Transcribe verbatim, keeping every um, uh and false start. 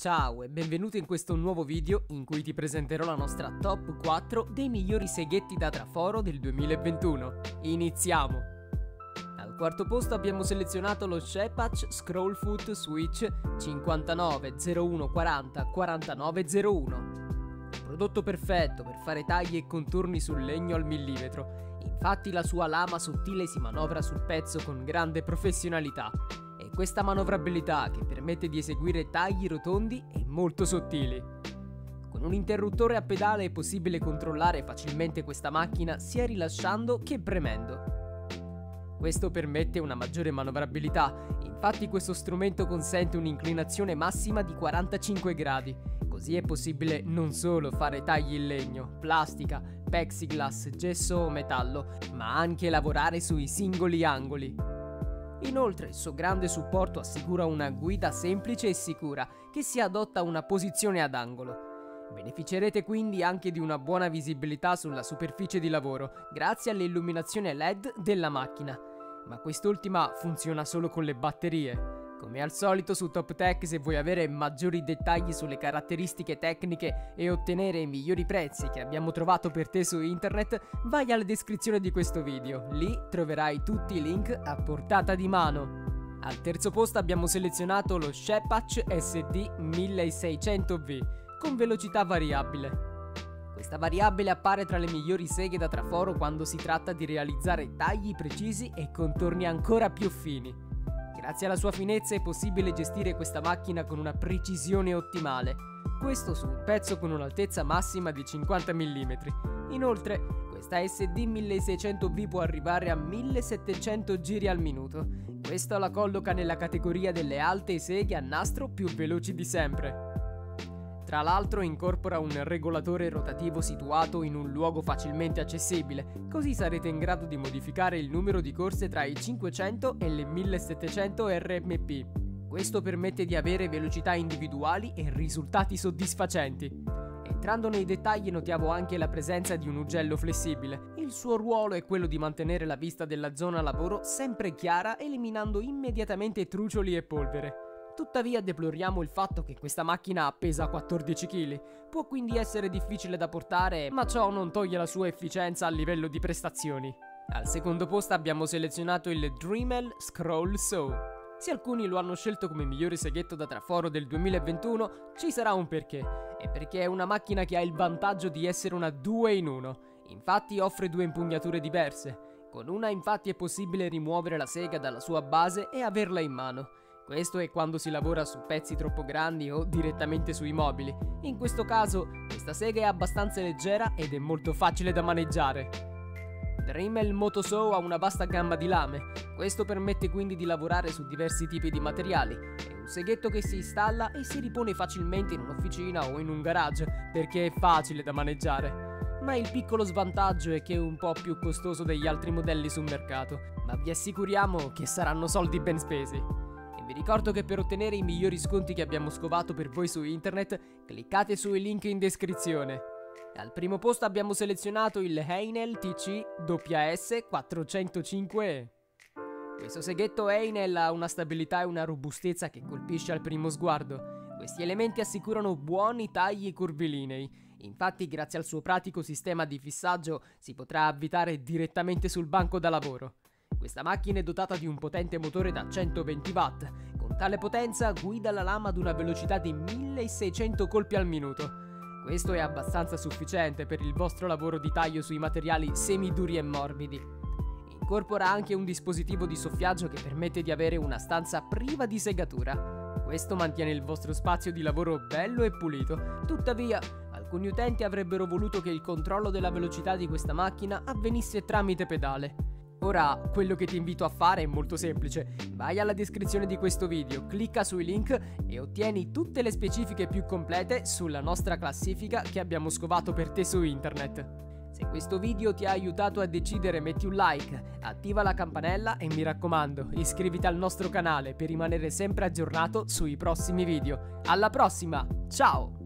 Ciao e benvenuto in questo nuovo video in cui ti presenterò la nostra top quattro dei migliori seghetti da traforo del duemilaventuno. Iniziamo! Al quarto posto abbiamo selezionato lo Shepard Scrollfoot Switch cinquantanove zero uno quaranta quarantanove zero uno. Prodotto perfetto per fare tagli e contorni sul legno al millimetro, infatti la sua lama sottile si manovra sul pezzo con grande professionalità. È questa manovrabilità che permette di eseguire tagli rotondi e molto sottili. Con un interruttore a pedale è possibile controllare facilmente questa macchina sia rilasciando che premendo. Questo permette una maggiore manovrabilità, infatti questo strumento consente un'inclinazione massima di quarantacinque gradi, così è possibile non solo fare tagli in legno, plastica, plexiglass, gesso o metallo, ma anche lavorare sui singoli angoli. Inoltre il suo grande supporto assicura una guida semplice e sicura che si adotta a una posizione ad angolo. Beneficerete quindi anche di una buona visibilità sulla superficie di lavoro grazie all'illuminazione L E D della macchina, ma quest'ultima funziona solo con le batterie. Come al solito su TopTech, se vuoi avere maggiori dettagli sulle caratteristiche tecniche e ottenere i migliori prezzi che abbiamo trovato per te su internet, vai alla descrizione di questo video, lì troverai tutti i link a portata di mano. Al terzo posto abbiamo selezionato lo Shepard S D milleseicento V con velocità variabile. Questa variabile appare tra le migliori seghe da traforo quando si tratta di realizzare tagli precisi e contorni ancora più fini. Grazie alla sua finezza è possibile gestire questa macchina con una precisione ottimale, questo su un pezzo con un'altezza massima di cinquanta millimetri. Inoltre, questa S D milleseicento V può arrivare a millesettecento giri al minuto. Questo la colloca nella categoria delle alte seghe a nastro più veloci di sempre. Tra l'altro incorpora un regolatore rotativo situato in un luogo facilmente accessibile, così sarete in grado di modificare il numero di corse tra i cinquecento e le millesettecento R M P. Questo permette di avere velocità individuali e risultati soddisfacenti. Entrando nei dettagli notiamo anche la presenza di un ugello flessibile. Il suo ruolo è quello di mantenere la vista della zona lavoro sempre chiara, eliminando immediatamente trucioli e polvere. Tuttavia deploriamo il fatto che questa macchina pesa quattordici chili, può quindi essere difficile da portare, ma ciò non toglie la sua efficienza a livello di prestazioni. Al secondo posto abbiamo selezionato il Dremel Scroll Saw. Se alcuni lo hanno scelto come migliore seghetto da traforo del duemilaventuno, ci sarà un perché, e perché è una macchina che ha il vantaggio di essere una due in uno, infatti offre due impugnature diverse. Con una infatti è possibile rimuovere la sega dalla sua base e averla in mano. Questo è quando si lavora su pezzi troppo grandi o direttamente sui mobili. In questo caso, questa sega è abbastanza leggera ed è molto facile da maneggiare. Dremel Moto Saw ha una vasta gamma di lame. Questo permette quindi di lavorare su diversi tipi di materiali. È un seghetto che si installa e si ripone facilmente in un'officina o in un garage, perché è facile da maneggiare. Ma il piccolo svantaggio è che è un po' più costoso degli altri modelli sul mercato, ma vi assicuriamo che saranno soldi ben spesi. Vi ricordo che per ottenere i migliori sconti che abbiamo scovato per voi su internet, cliccate sui link in descrizione. Al primo posto abbiamo selezionato il Heinel T C W S quattrocentocinque E. Questo seghetto Heinel ha una stabilità e una robustezza che colpisce al primo sguardo. Questi elementi assicurano buoni tagli curvilinei. Infatti, grazie al suo pratico sistema di fissaggio, si potrà avvitare direttamente sul banco da lavoro. Questa macchina è dotata di un potente motore da centoventi watt. Con tale potenza guida la lama ad una velocità di milleseicento colpi al minuto. Questo è abbastanza sufficiente per il vostro lavoro di taglio sui materiali semiduri e morbidi. Incorpora anche un dispositivo di soffiaggio che permette di avere una stanza priva di segatura. Questo mantiene il vostro spazio di lavoro bello e pulito. Tuttavia, alcuni utenti avrebbero voluto che il controllo della velocità di questa macchina avvenisse tramite pedale. Ora, quello che ti invito a fare è molto semplice. Vai alla descrizione di questo video, clicca sui link e ottieni tutte le specifiche più complete sulla nostra classifica che abbiamo scovato per te su internet. Se questo video ti ha aiutato a decidere, metti un like, attiva la campanella e mi raccomando, iscriviti al nostro canale per rimanere sempre aggiornato sui prossimi video. Alla prossima, ciao!